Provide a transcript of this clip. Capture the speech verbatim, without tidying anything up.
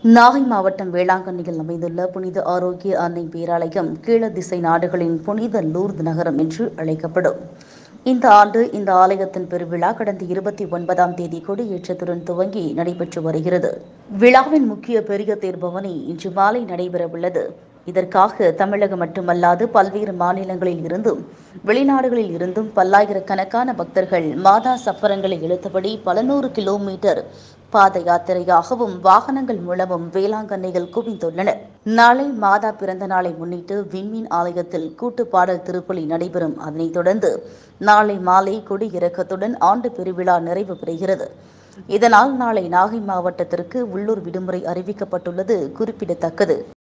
நாகை மாவட்டம் வேளாங்கண்ணியில் அமைந்துள்ள புனித ஆரோக்கிய அன்னை பேராலயம் கீழதிசை நாடுகளின் புனித லூர்து நகரம் என்று அழைக்கப்படும். இந்த ஆண்டு இந்த ஆலயத்தின் பெருவிழா கடந்த இருபத்தி ஒன்பதாம் தேதி கொடியேற்றத்துடன் துவங்கி நடைபெற்று வருகிறது. விழாவின் முக்கிய பெரிய தேர்பவனி இன்று மாலை நடைபெறவுள்ளது. இதற்காக தமிழகம் மட்டுமல்லாது பல்வேறு மாநிலங்களில் இருந்தும் வெளிநாடுகளில் இருந்தும் பல்லாயிரக்கணக்கான பக்தர்கள் மாதா சப்பரங்களை இழுத்தபடி பல நூறு கிலோமீட்டர் பாத யாத்திரையாகவும் வாகனங்கள் மூலமும் வேளாங்கண்ணியில் குவிந்துள்ளனர். நாளை மாதா பிறந்த நாளை முன்னிட்டு விண்மீன் ஆலயத்தில் கூட்டு பாடல் திருப்பலி நடைபெறும். அதனைத் தொடர்ந்து நாளை மாலை கொடி இறக்கத்துடன் ஆண்டு பெருவிழா நிறைவு பெறுகிறது. இதனால் நாளை நாகை மாவட்டத்திற்கு உள்ளூர் விடுமுறை அறிவிக்கப்பட்டுள்ளது குறிப்பிடத்தக்கது.